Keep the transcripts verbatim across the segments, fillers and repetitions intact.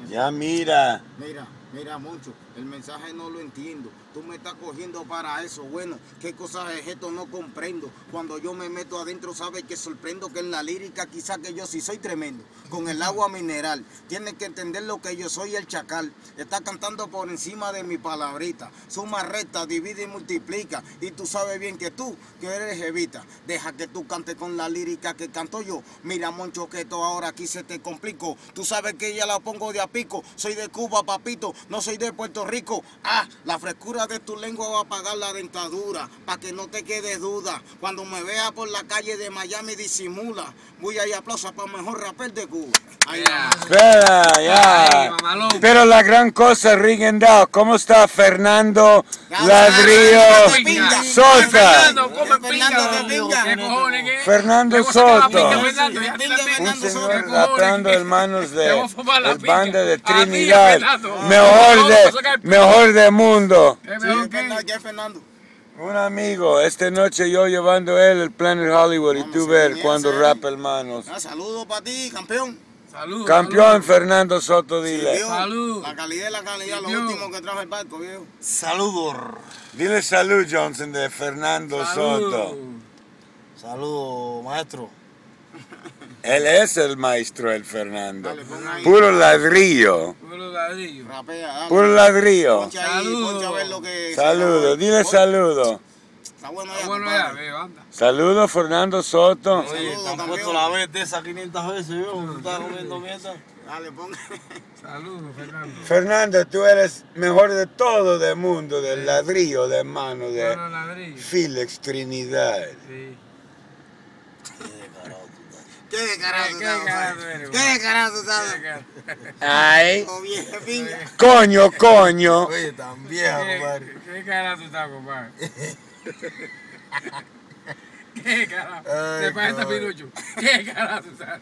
Ya mira. Mira, mira, Moncho, el mensaje no lo entiendo. Tú me estás cogiendo para eso. Bueno, ¿qué cosas es esto? No comprendo. Cuando yo me meto adentro, sabes que sorprendo que en la lírica quizá que yo sí soy tremendo. Con el agua mineral. Tienes que entender lo que yo soy el chacal. Está cantando por encima de mi palabrita. Suma, resta, divide y multiplica. Y tú sabes bien que tú, que eres jevita. Deja que tú cantes con la lírica que canto yo. Mira, Moncho, que esto ahora aquí se te complicó. Tú sabes que ya la pongo de a pico. Soy de Cuba, papito. No soy de Puerto Rico. Ah, la frescura de tu lengua va a pagar la dentadura, para que no te quede duda. Cuando me vea por la calle de Miami disimula. Voy a ir a plaza para mejor rapper de Cuba. Ahí yeah. Espera, ya. Yeah. Pero la gran cosa, Rigendao, ¿cómo está Fernando Ladrillo Sota? Fernando Soto. Un señor rapando hermanos de el banda de Trinidad. Mejor de, mejor de mundo. Un amigo, esta noche yo llevando él el Planet Hollywood y tú ver cuando rapa hermanos. Saludos para ti, campeón. Salud, campeón salud. Fernando Soto, dile. Sí, salud. La calidad es la calidad, sí, lo último que trajo el barco, viejo. Saludos. Dile salud, Johnson, de Fernando salud. Soto. Saludos, maestro. Él es el maestro, el Fernando. Dale, puro ladrillo. Puro ladrillo. Rapea, puro ladrillo. Saludos. Saludos, dile saludo. Está bueno ya, Está bueno ya, veo, anda. Saludos, Fernando Soto. Oye, te han puesto la vez de esas quinientas veces, yo. ¿Estás comiendo mierda? Dale, ponga. Saludos, Fernando. Fernando, tú eres mejor de todo del mundo, del sí. ladrillo de mano de bueno, ladrillo. Felix Trinidad. Sí. ¿Qué carajo tú ¿Qué carajo tú sabes? Ay. Coño, coño. Oye, tan viejo, compadre. ¿Qué carajo tú estás, compadre? ¿Qué carajo? Te parece pirucho. ¿Qué carajo tú estás?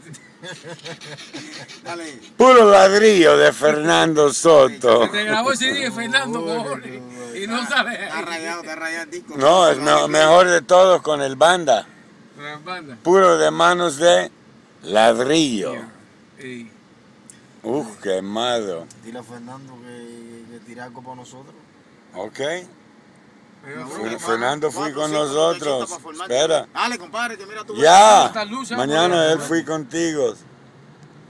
Dale. Puro ladrillo de Fernando Soto. Te grabó el C D de Fernando, cojones. Y no sale. Está rayado, está rayado el disco. No, es me mejor de todos con el banda. Con el banda. Puro de manos de ladrillo. Sí. Uf, quemado. Dile a Fernando que, que tire algo para nosotros. Ok. No, Fernando fui con nosotros. Espera. Dale, compadre, que mira tú. Ya. Mañana él fui contigo.